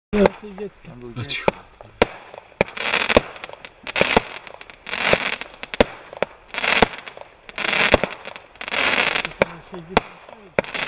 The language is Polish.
Nie, to jest dziecko. No cicho. To tam siedzi.